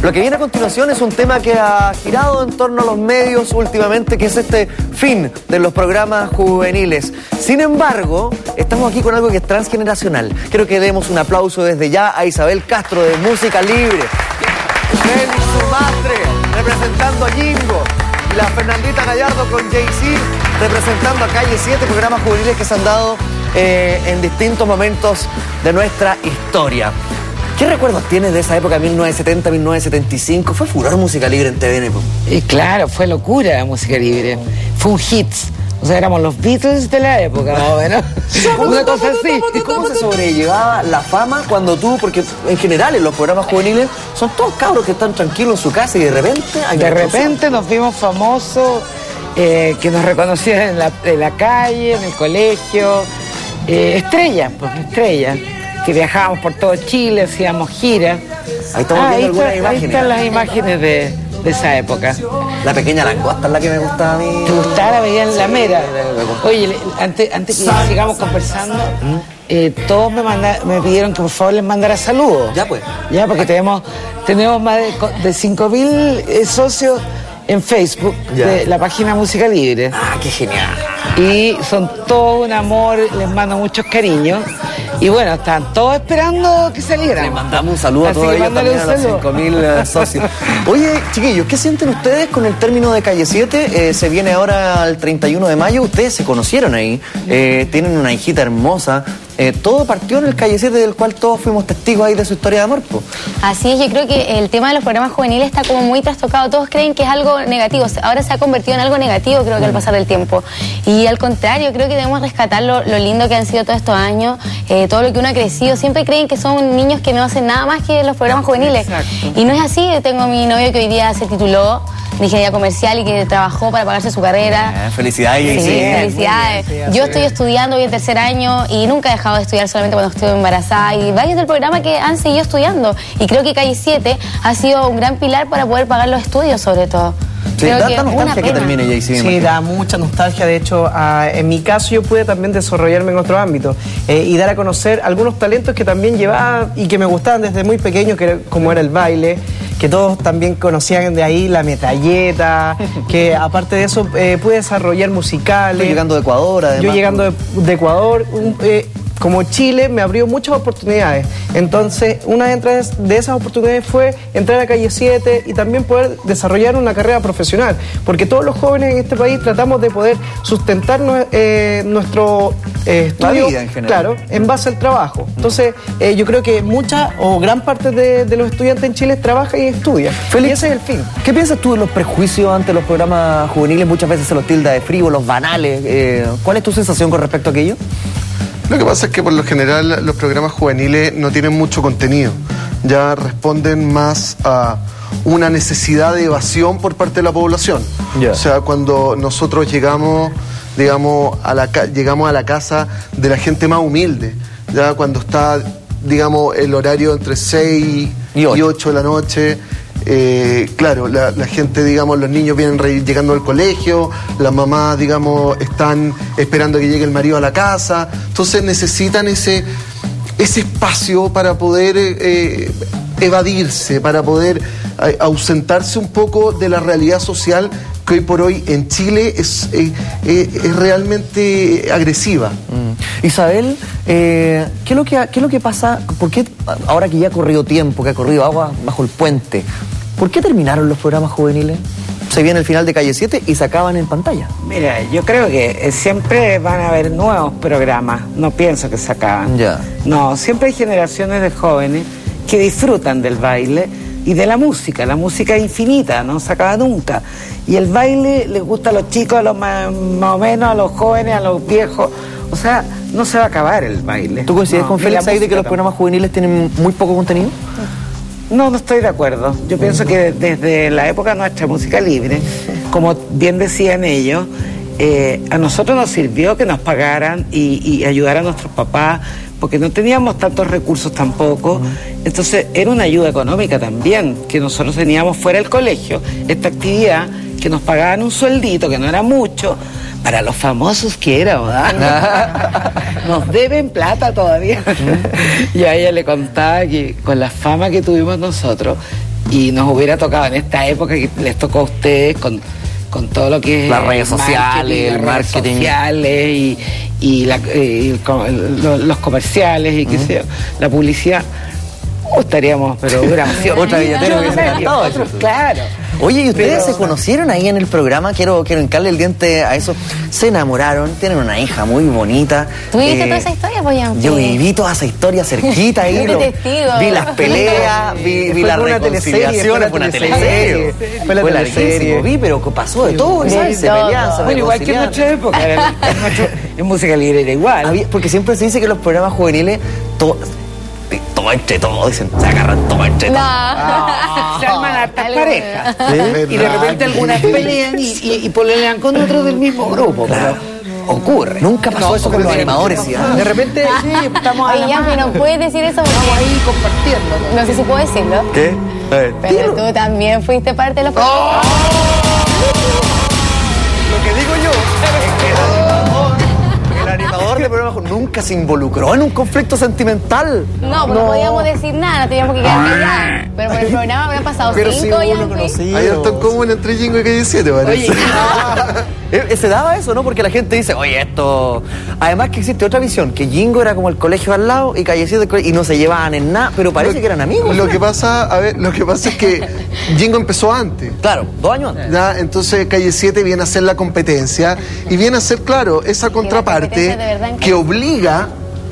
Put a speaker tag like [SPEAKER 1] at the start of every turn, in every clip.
[SPEAKER 1] Lo que viene a continuación es un tema que ha girado en torno a los medios últimamente, que es este fin de los programas juveniles. Sin embargo, estamos aquí con algo que es transgeneracional. Quiero que demos un aplauso desde ya a Isabel Castro de Música Libre. Félix Sumastre representando a Jingo. Y la Fernandita Gallardo con Jay-Z representando a Calle 7, programas juveniles que se han dado en distintos momentos de nuestra historia. ¿Qué recuerdos tienes de esa época, 1970, 1975? Fue furor Música Libre en TVN.
[SPEAKER 2] Claro, fue locura la Música Libre. Fue un hit. O sea, éramos los Beatles de la época, más o menos. Una cosa así.
[SPEAKER 1] ¿Y cómo se sobrellevaba la fama cuando tú, porque en general en los programas juveniles son todos cabros que están tranquilos en su casa y de repente...
[SPEAKER 2] De repente nos vimos famosos, que nos reconocían en la calle, en el colegio. Estrellas, pues estrellas. Que viajábamos por todo Chile, hacíamos giras.
[SPEAKER 1] Ahí estamos viendo algunas imágenes.
[SPEAKER 2] Ahí están las imágenes de esa época.
[SPEAKER 1] La pequeña langosta es la que me gustaba a mí.
[SPEAKER 2] ¿Te gustaba? Veían la mera. Oye, antes que sigamos conversando, todos me pidieron que por favor les mandara saludos.
[SPEAKER 1] Ya pues.
[SPEAKER 2] Ya, porque tenemos más de 5.000 socios en Facebook de la página Música Libre.
[SPEAKER 1] Ah, qué genial.
[SPEAKER 2] Y son todo un amor, les mando muchos cariños. Y bueno, están todos esperando que salieran.
[SPEAKER 1] Le mandamos un saludo a todos ellos también, a los 5.000 socios. Oye, chiquillos, ¿qué sienten ustedes con el término de Calle 7? Se viene ahora el 31 de mayo. Ustedes se conocieron ahí. Tienen una hijita hermosa. Todo partió en el Calle 7, del cual todos fuimos testigos ahí de su historia de amor, po.
[SPEAKER 3] Así es, yo creo que el tema de los programas juveniles está como muy trastocado. Todos creen que es algo negativo. Ahora se ha convertido en algo negativo, creo que al pasar del tiempo. Y al contrario, creo que debemos rescatar lo lindo que han sido todos estos años, todo lo que uno ha crecido. Siempre creen que son niños que no hacen nada más que los programas juveniles.
[SPEAKER 2] Exacto.
[SPEAKER 3] Y no es así. Yo tengo a mi novio que hoy día se tituló de ingeniería comercial y que trabajó para pagarse su carrera.
[SPEAKER 1] Felicidades.
[SPEAKER 3] Sí, felicidades. Yo estoy estudiando, voy en tercer año y nunca he dejado de estudiar, solamente cuando estuve embarazada. Y varios del programa que han seguido estudiando. Y creo que Calle 7 ha sido un gran pilar para poder pagar los estudios, sobre todo.
[SPEAKER 1] Sí, da nostalgia que termine Jay-Z.
[SPEAKER 4] Sí, da mucha nostalgia. De hecho, en mi caso yo pude también desarrollarme en otro ámbito y dar a conocer algunos talentos que también llevaba y que me gustaban desde muy pequeño, como era el baile, que todos también conocían de ahí, la metralleta, que aparte de eso pude desarrollar musicales.
[SPEAKER 1] Yo llegando de Ecuador, además.
[SPEAKER 4] Yo llegando de Ecuador, como Chile me abrió muchas oportunidades. Entonces, una de esas oportunidades fue entrar a Calle 7 y también poder desarrollar una carrera profesional. Porque todos los jóvenes en este país tratamos de poder sustentar nuestro estudio,
[SPEAKER 1] vida en general.
[SPEAKER 4] Claro, en base al trabajo. Entonces, yo creo que mucha o gran parte de los estudiantes en Chile trabaja y estudia.
[SPEAKER 1] Félix,
[SPEAKER 4] y ese es el fin.
[SPEAKER 1] ¿Qué piensas tú de los prejuicios ante los programas juveniles? Muchas veces se los tilda de frívolos, banales. ¿Cuál es tu sensación con respecto a aquello?
[SPEAKER 5] Lo que pasa es que por lo general los programas juveniles no tienen mucho contenido, ya responden más a una necesidad de evasión por parte de la población. O sea, cuando nosotros llegamos, digamos, llegamos a la casa de la gente más humilde, ya cuando está, digamos, el horario entre 6 y 8 de la noche. Claro, la gente, digamos, los niños vienen llegando al colegio, las mamás, digamos, están esperando que llegue el marido a la casa, entonces necesitan ese espacio para poder evadirse, para poder ausentarse un poco de la realidad social que hoy por hoy en Chile es realmente agresiva.
[SPEAKER 1] Isabel, ¿qué es lo que pasa? ¿Por qué, ahora que ya ha corrido tiempo, que ha corrido agua bajo el puente, por qué terminaron los programas juveniles? Se viene el final de Calle 7 y se acaban en pantalla.
[SPEAKER 2] Mira, yo creo que siempre van a haber nuevos programas. No pienso que se acaban. No, siempre hay generaciones de jóvenes que disfrutan del baile y de la música. La música es infinita, no se acaba nunca. Y el baile les gusta a los chicos, a los más o menos, a los jóvenes, a los viejos. O sea, no se va a acabar el baile.
[SPEAKER 1] ¿Tú coincides con Félix ahí de que los programas juveniles tienen muy poco contenido?
[SPEAKER 2] No estoy de acuerdo. Yo pienso que desde la época nuestra Música Libre, como bien decían ellos, a nosotros nos sirvió que nos pagaran y ayudar a nuestros papás, porque no teníamos tantos recursos tampoco. Entonces era una ayuda económica también, que nosotros teníamos fuera del colegio, esta actividad, que nos pagaban un sueldito, que no era mucho, para los famosos que era, ¿verdad? Nos deben plata todavía. Y a ella le contaba que con la fama que tuvimos nosotros, y nos hubiera tocado en esta época que les tocó a ustedes con todo lo que es
[SPEAKER 1] las redes sociales, el marketing
[SPEAKER 2] sociales los comerciales y qué sé yo, la publicidad. Estaríamos, pero hubiéramos sido
[SPEAKER 1] otra billetera hubiese encantado.
[SPEAKER 2] Claro.
[SPEAKER 1] Oye, ¿y ustedes se conocieron ahí en el programa? Quiero hincarle el diente a eso. Se enamoraron, tienen una hija muy bonita.
[SPEAKER 3] ¿Tú viviste toda esa historia, pues, ya?
[SPEAKER 1] Yo viví toda esa historia cerquita ahí. Vi las peleas, vi las reconciliaciones. Fue una teleserie. Fue larguísimo. Vi, pero pasó de todo, ¿sabes? Se peleaban, se
[SPEAKER 2] bueno, igual que en nuestra época. En música libre era igual.
[SPEAKER 1] Porque siempre se dice que los programas juveniles... todo entre todo, dicen, se agarran todo entre todo.
[SPEAKER 2] Se arman hartas parejas. ¿Sí? Y de repente algunas pelean y pelean con otros del mismo grupo. Pero ocurre.
[SPEAKER 1] Nunca pasó eso con los animadores. ¿Sí?
[SPEAKER 2] De repente, sí, estamos
[SPEAKER 3] ahí. Oye, ya, pero no puedes decir eso porque...
[SPEAKER 2] Estamos ahí compartiendo.
[SPEAKER 3] No sé si puedo decirlo.
[SPEAKER 1] ¿Qué?
[SPEAKER 3] Pero tú también fuiste parte de los programas.
[SPEAKER 1] Lo que digo yo es que el animador de programas nunca se involucró en un conflicto sentimental.
[SPEAKER 3] No, no podíamos decir nada, teníamos que quedar callados. Pero por el programa habían pasado 5 años.
[SPEAKER 5] Hay harto en común entre Jingo y Calle 7, parece.
[SPEAKER 1] Se daba eso, ¿no? Porque la gente dice, oye, esto... Además que existe otra visión, que Jingo era como el colegio al lado y Calle 7 y no se llevaban en nada, pero parece que eran amigos.
[SPEAKER 5] Lo que pasa es que Jingo empezó antes.
[SPEAKER 1] Claro, 2 años antes.
[SPEAKER 5] ¿Ya? Entonces Calle 7 viene a ser la competencia y viene a ser, claro, esa contraparte que obliga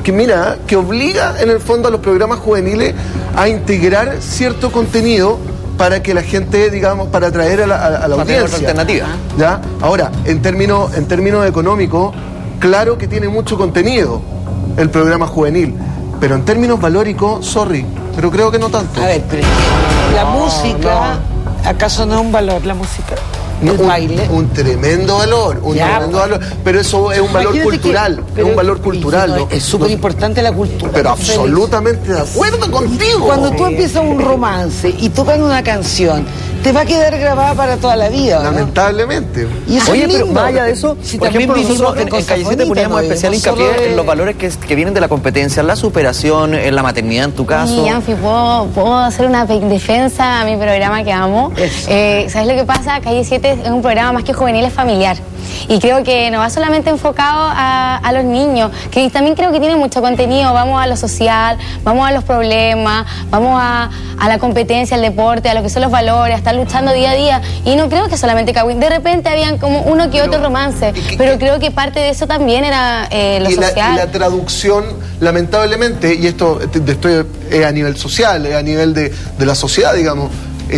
[SPEAKER 5] en el fondo a los programas juveniles a integrar cierto contenido para que la gente, digamos, para atraer a la audiencia.
[SPEAKER 1] Alternativa.
[SPEAKER 5] ¿Ya? Ahora, en términos económicos, claro que tiene mucho contenido el programa juvenil, pero en términos valóricos, sorry, pero creo que no tanto.
[SPEAKER 2] A ver, pero la música, ¿acaso no es un valor la música?
[SPEAKER 5] No, un tremendo valor, pero eso es un valor cultural, es un valor cultural.
[SPEAKER 2] No, es súper importante la cultura.
[SPEAKER 5] Pero absolutamente de acuerdo contigo.
[SPEAKER 2] Cuando tú empiezas un romance y tocan una canción, te va a quedar grabada para toda la vida, ¿no?
[SPEAKER 5] Lamentablemente.
[SPEAKER 2] Y eso
[SPEAKER 1] oye,
[SPEAKER 2] es lindo,
[SPEAKER 1] pero más allá de eso,
[SPEAKER 2] si
[SPEAKER 1] por
[SPEAKER 2] también
[SPEAKER 1] ejemplo, nosotros en
[SPEAKER 2] cosas
[SPEAKER 1] Calle 7
[SPEAKER 2] bonitas,
[SPEAKER 1] poníamos especial hincapié en los valores que vienen de la competencia, la superación, en la maternidad en tu caso.
[SPEAKER 3] Y Anfi, ¿puedo hacer una defensa a mi programa que amo? ¿Sabes lo que pasa? Calle 7 es un programa más que juvenil, es familiar. Y creo que no va solamente enfocado a los niños, que también creo que tiene mucho contenido. Vamos a lo social, vamos a los problemas, vamos a la competencia, al deporte, a lo que son los valores, a estar luchando día a día. Y no creo que solamente Kawin. De repente habían como uno que otro romance, pero creo que parte de eso también era lo social.
[SPEAKER 5] Y la traducción, lamentablemente, y esto es a nivel social, es a nivel de la sociedad, digamos,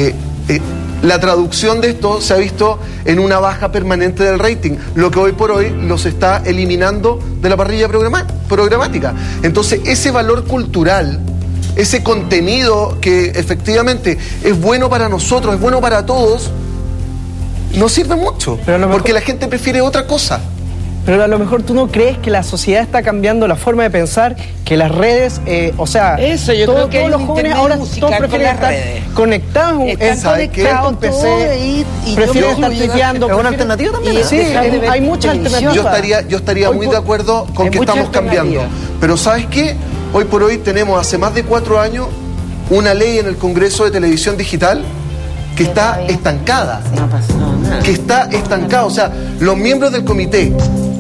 [SPEAKER 5] la traducción de esto se ha visto en una baja permanente del rating, lo que hoy por hoy los está eliminando de la parrilla programática. Entonces, ese valor cultural, ese contenido que efectivamente es bueno para nosotros, es bueno para todos, no sirve mucho, porque la gente prefiere otra cosa.
[SPEAKER 4] Pero a lo mejor tú no crees que la sociedad está cambiando la forma de pensar, que las redes, o sea,
[SPEAKER 2] eso, yo creo que
[SPEAKER 4] todos los jóvenes ahora todos prefieren estar conectados en PC, prefieren estar tuiteando.
[SPEAKER 1] ¿Es una alternativa también?
[SPEAKER 4] Sí, hay muchas alternativas.
[SPEAKER 5] Yo estaría muy de acuerdo con que estamos cambiando. Pero ¿sabes qué? Hoy por hoy tenemos hace más de 4 años una ley en el Congreso de Televisión Digital que está estancada.
[SPEAKER 2] No pasó nada.
[SPEAKER 5] Que está estancada. O sea, los miembros del comité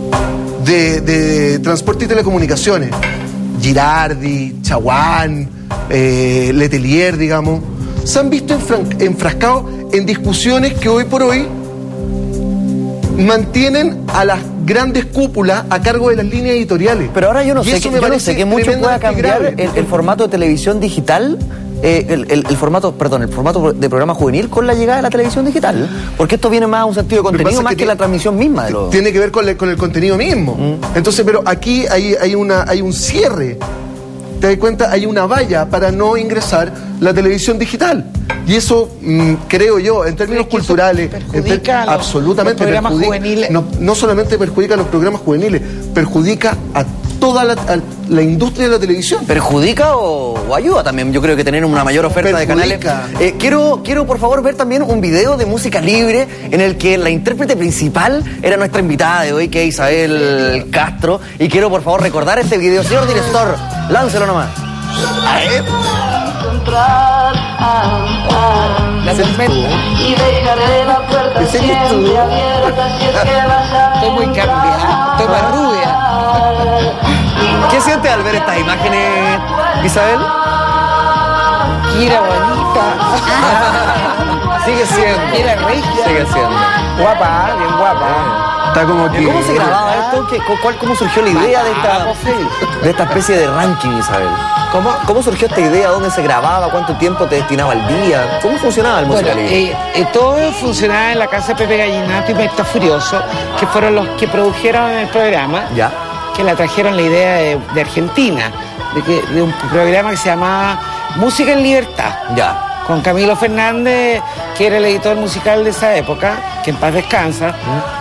[SPEAKER 5] de Transporte y Telecomunicaciones, Girardi, Chaguán, Letelier, digamos, se han visto enfrascados en discusiones que hoy por hoy mantienen a las grandes cúpulas a cargo de las líneas editoriales.
[SPEAKER 1] Pero ahora yo no sé que mucho pueda cambiar el formato de televisión digital, el formato de programa juvenil con la llegada de la televisión digital, porque esto viene más a un sentido de contenido más que la transmisión misma de los...
[SPEAKER 5] Tiene que ver con el contenido mismo. Entonces, pero aquí hay un cierre. ¿Te das cuenta? Hay una valla para no ingresar la televisión digital. Y eso, creo yo, en términos culturales, absolutamente perjudica. No solamente perjudica a los programas juveniles, perjudica a toda la industria de la televisión.
[SPEAKER 1] ¿Perjudica o ayuda también? Yo creo que tener una mayor oferta de canales. Quiero por favor ver también un video de música libre en el que la intérprete principal era nuestra invitada de hoy, que es Isabel Castro. Y quiero por favor recordar este video. Señor director, láncelo nomás.
[SPEAKER 5] A ver.
[SPEAKER 6] entrar.
[SPEAKER 2] La tormenta.
[SPEAKER 6] Y dejaré la puerta siempre abierta si es que vas a
[SPEAKER 2] Estoy muy cambiada, estoy más rubia.
[SPEAKER 1] ¿Qué sientes al ver estas imágenes, Isabel?
[SPEAKER 2] Kira bonita.
[SPEAKER 1] Sigue siendo.
[SPEAKER 2] Kira regia.
[SPEAKER 1] Sigue siendo.
[SPEAKER 2] Guapa, bien guapa.
[SPEAKER 5] Está como que...
[SPEAKER 1] ¿Cómo se grababa esto? ¿Cómo surgió la idea de esta especie de ranking, Isabel? ¿Cómo surgió esta idea? ¿Dónde se grababa? ¿Cuánto tiempo te destinaba al día? ¿Cómo funcionaba el Música Libre?
[SPEAKER 2] Todo funcionaba en la casa de Pepe Gallinato y Mecta Furioso, que fueron los que produjeron el programa,
[SPEAKER 1] Ya.
[SPEAKER 2] que la trajeron la idea de Argentina, de un programa que se llamaba Música en Libertad.
[SPEAKER 1] Ya.
[SPEAKER 2] Con Camilo Fernández, que era el editor musical de esa época, que en paz descansa.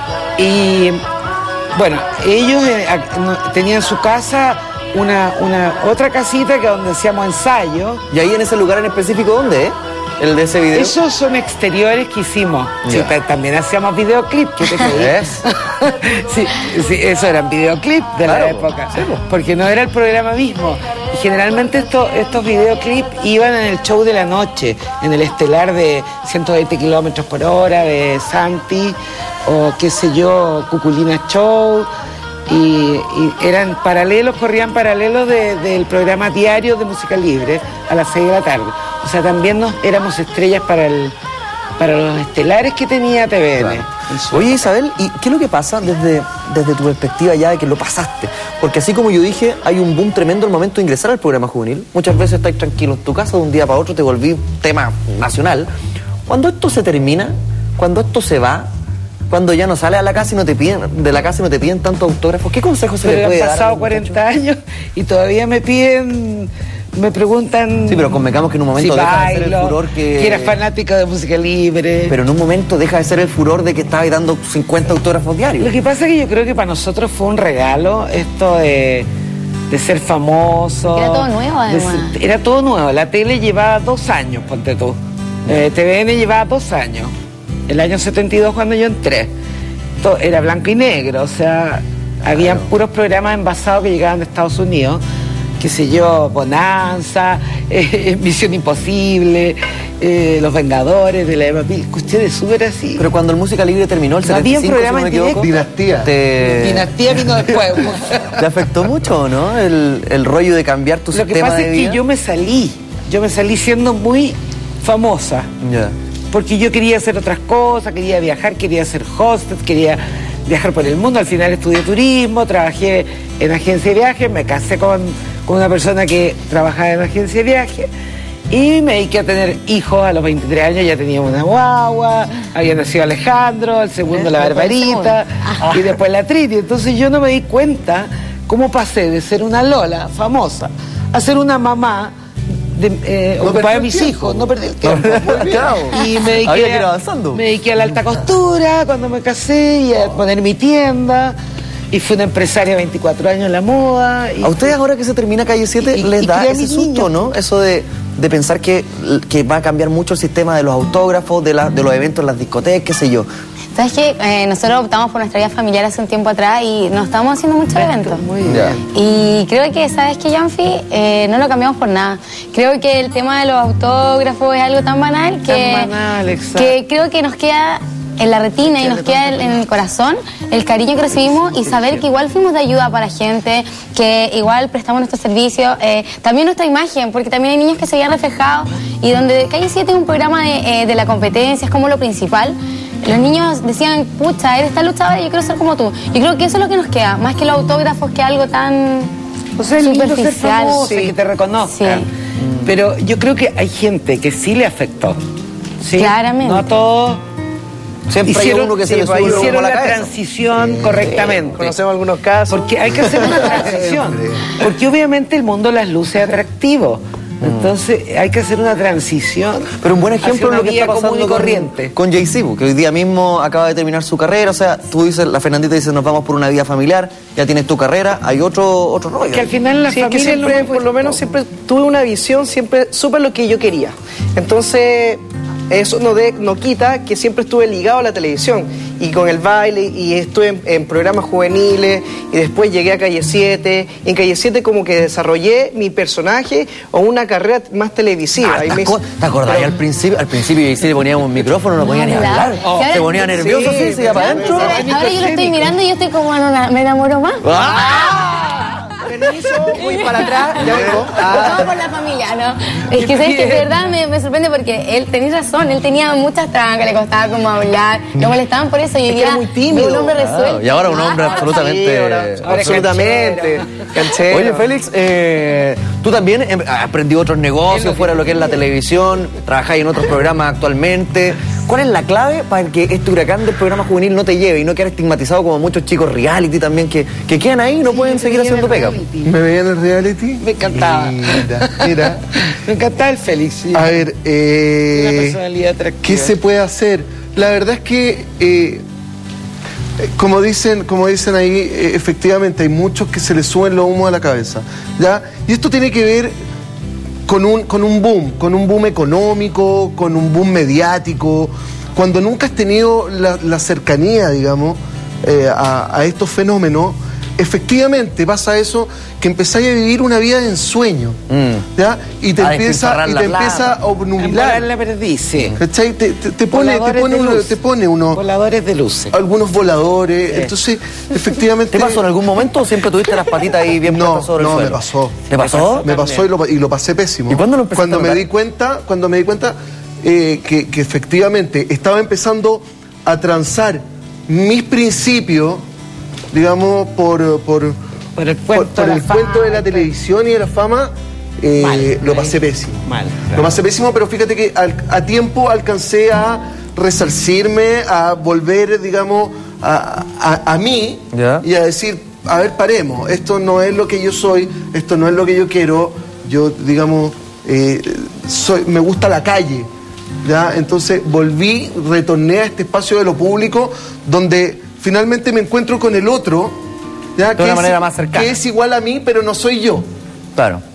[SPEAKER 2] Y bueno, ellos tenían en su casa otra casita que donde hacíamos ensayo.
[SPEAKER 1] ¿Y ahí en ese lugar en específico dónde, el de ese video?
[SPEAKER 2] Esos son exteriores que hicimos.
[SPEAKER 1] Ya.
[SPEAKER 2] Sí, también hacíamos videoclips. ¿Qué te
[SPEAKER 1] ¿Ves?
[SPEAKER 2] sí, eso eran videoclips de la época.
[SPEAKER 1] Sí, pues.
[SPEAKER 2] Porque no era el programa mismo. Y generalmente estos videoclips iban en el show de la noche, en el estelar de 120 kilómetros por hora de Santi, o qué sé yo, Cuculina Show. Y eran paralelos, corrían paralelos del programa diario de Música Libre a las 6 de la tarde. O sea, también éramos estrellas para los estelares que tenía TVN.
[SPEAKER 1] Claro. Oye, Isabel, ¿y qué es lo que pasa desde tu perspectiva ya de que lo pasaste? Porque así como yo dije, hay un boom tremendo al momento de ingresar al programa juvenil. Muchas veces estás tranquilo en tu casa, de un día para otro te volví tema nacional. Cuando esto se termina, cuando esto se va, cuando ya no sales a la casa y no te piden tantos autógrafos, ¿qué consejos se le puede dar?
[SPEAKER 2] Han pasado 40 años y todavía me preguntan.
[SPEAKER 1] Sí, pero convengamos que en un momento
[SPEAKER 2] si
[SPEAKER 1] deja de ser el furor
[SPEAKER 2] que era fanática de Música Libre.
[SPEAKER 1] Pero en un momento deja de ser el furor de que estabas dando 50 autógrafos diarios.
[SPEAKER 2] Lo que pasa es que yo creo que para nosotros fue un regalo esto de ser famoso.
[SPEAKER 3] Era todo nuevo, además.
[SPEAKER 2] Era todo nuevo. La tele llevaba 2 años, ponte tú. TVN llevaba 2 años. El año 72 cuando yo entré. Era blanco y negro, o sea, habían puros programas envasados que llegaban de Estados Unidos, qué sé yo, Bonanza, Misión Imposible, Los Vengadores de la Eva Pil, cuestiones súper así.
[SPEAKER 1] Pero cuando el Música Libre terminó, el 75,
[SPEAKER 2] había un programa
[SPEAKER 1] si no me
[SPEAKER 2] en
[SPEAKER 1] equivoco,
[SPEAKER 5] Dinastía.
[SPEAKER 2] Dinastía vino después.
[SPEAKER 1] ¿Te afectó mucho o no el rollo de cambiar tu
[SPEAKER 2] Lo que
[SPEAKER 1] sistema
[SPEAKER 2] pasa
[SPEAKER 1] de
[SPEAKER 2] es
[SPEAKER 1] vida?
[SPEAKER 2] que yo me salí siendo muy famosa.
[SPEAKER 1] Ya.
[SPEAKER 2] Porque yo quería hacer otras cosas, quería viajar, quería ser hostess, quería viajar por el mundo. Al final estudié turismo, trabajé en agencia de viajes, me casé con una persona que trabajaba en agencia de viajes y me dediqué a tener hijos a los 23 años. Ya tenía una guagua, había nacido Alejandro, el segundo la Barbarita y después la Triti. Entonces yo no me di cuenta cómo pasé de ser una Lola famosa a ser una mamá ocupar a mis hijos, no perdí el tiempo. Y me
[SPEAKER 1] Había que ir avanzando.
[SPEAKER 2] dediqué a la alta costura cuando me casé y a poner mi tienda. Y fui una empresaria de 24 años en la moda.
[SPEAKER 1] ¿A ustedes ahora que se termina Calle 7 les da
[SPEAKER 2] crié a
[SPEAKER 1] ese
[SPEAKER 2] mis
[SPEAKER 1] susto,
[SPEAKER 2] niños.
[SPEAKER 1] no? Eso de pensar que va a cambiar mucho el sistema de los autógrafos, de los eventos en las discotecas, qué sé yo.
[SPEAKER 3] ¿Sabes qué? Nosotros optamos por nuestra vida familiar hace un tiempo atrás y nos estamos haciendo muchos eventos.
[SPEAKER 2] Muy bien.
[SPEAKER 1] Ya.
[SPEAKER 3] Y creo que, ¿sabes qué, Yanfi? No lo cambiamos por nada. Creo que el tema de los autógrafos es algo tan banal que,
[SPEAKER 2] Tan banal, exacto.
[SPEAKER 3] que creo que nos queda en la retina y nos queda en el corazón el cariño que recibimos y saber que igual fuimos de ayuda para gente, que igual prestamos nuestros servicios, también nuestra imagen, porque también hay niños que se veían reflejados y donde Calle 7 es un programa de la competencia, es como lo principal. Los niños decían, pucha, eres tan luchadora y yo quiero ser como tú. Yo creo que eso es lo que nos queda, más que los autógrafos, que algo tan
[SPEAKER 2] O sea, es lindo ser
[SPEAKER 3] superficial.
[SPEAKER 2] famosa, que te reconozcan.
[SPEAKER 3] Sí.
[SPEAKER 2] Pero yo creo que hay gente que sí le afectó. ¿Sí?
[SPEAKER 3] Claramente.
[SPEAKER 2] No a todos.
[SPEAKER 1] Siempre hay uno que se le sube
[SPEAKER 2] hicieron
[SPEAKER 1] como la
[SPEAKER 2] la
[SPEAKER 1] cabeza.
[SPEAKER 2] transición correctamente.
[SPEAKER 4] Conocemos algunos casos.
[SPEAKER 2] Porque hay que hacer una transición. Porque obviamente el mundo las luce atractivo. Entonces hay que hacer una transición.
[SPEAKER 1] Pero un buen ejemplo
[SPEAKER 2] hacia
[SPEAKER 1] es lo
[SPEAKER 2] una
[SPEAKER 1] que está
[SPEAKER 2] vida
[SPEAKER 1] pasando
[SPEAKER 2] común y corriente.
[SPEAKER 1] con Jay-Z, que hoy día mismo acaba de terminar su carrera. O sea, tú dices, la Fernandita dice, nos vamos por una vida familiar, ya tienes tu carrera, hay otro rollo.
[SPEAKER 2] Que al final la
[SPEAKER 4] Sí, es que
[SPEAKER 2] familia
[SPEAKER 4] siempre, por lo menos siempre tuve una visión, siempre supe lo que yo quería. Entonces, eso no quita que siempre estuve ligado a la televisión y con el baile, y estuve en programas juveniles, y después llegué a Calle 7, y en Calle 7 como que desarrollé mi personaje o una carrera más televisiva.
[SPEAKER 1] ¿Te acordás? Al principio y si le poníamos un micrófono no podía ni hablar. Se ponía nervioso, sí, se iba para adentro.
[SPEAKER 3] Ahora yo lo estoy mirando y yo estoy como, me enamoro más.
[SPEAKER 4] Permiso, voy para atrás, ya vengo.
[SPEAKER 3] No por la familia, ¿no? Es que, ¿sabes que de verdad me sorprende porque él, tenés razón, él tenía muchas trancas, le costaba como hablar, lo molestaban por eso y
[SPEAKER 4] era muy tímido.
[SPEAKER 3] Un hombre resuelto.
[SPEAKER 1] Y ahora un hombre absolutamente...
[SPEAKER 4] Absolutamente. Canchero.
[SPEAKER 1] Oye, Félix, tú también has aprendido otros negocios fuera de lo que es la televisión, trabajáis en otros programas actualmente. ¿Cuál es la clave para que este huracán del programa juvenil no te lleve y no quedar estigmatizado como muchos chicos reality también que quedan ahí y no pueden seguir haciendo pega?
[SPEAKER 5] ¿Me veían en el reality?
[SPEAKER 2] Me encantaba.
[SPEAKER 5] Mira.
[SPEAKER 2] Me encantaba el Félix. Sí.
[SPEAKER 5] A ver,
[SPEAKER 2] una personalidad atractiva.
[SPEAKER 5] ¿qué se puede hacer? La verdad es que, como dicen ahí, efectivamente hay muchos que se les suben los humos a la cabeza, ¿ya? Y esto tiene que ver con un boom económico, con un boom mediático, cuando nunca has tenido la cercanía, digamos, a estos fenómenos. Efectivamente pasa eso, que empezáis a vivir una vida de ensueño, ¿ya? Y te empieza a obnubilar.
[SPEAKER 2] La perdiz, sí.
[SPEAKER 5] ¿Cachai? Te pone unos
[SPEAKER 2] voladores de luces.
[SPEAKER 5] Algunos voladores. Entonces, efectivamente.
[SPEAKER 1] ¿Te pasó en algún momento o siempre tuviste las patitas ahí bien puestas sobre el suelo?
[SPEAKER 5] No, me pasó.
[SPEAKER 1] ¿Te pasó?
[SPEAKER 5] Me pasó y lo pasé pésimo.
[SPEAKER 1] ¿Y cuándo lo empezaste a notar?
[SPEAKER 5] Cuando me di cuenta que efectivamente estaba empezando a transar mis principios, digamos, por el cuento de la televisión y de la fama, lo pasé pésimo. Lo pasé pésimo, pero fíjate que a tiempo alcancé a resarcirme, a volver, digamos, a mí, y a decir, a ver, paremos, esto no es lo que yo soy, esto no es lo que yo quiero, yo, digamos, me gusta la calle, ¿ya? Entonces retorné a este espacio de lo público donde finalmente me encuentro con el otro, ¿ya?
[SPEAKER 1] De una manera más cercana.
[SPEAKER 5] Que es igual a mí, pero no soy yo.
[SPEAKER 1] Claro.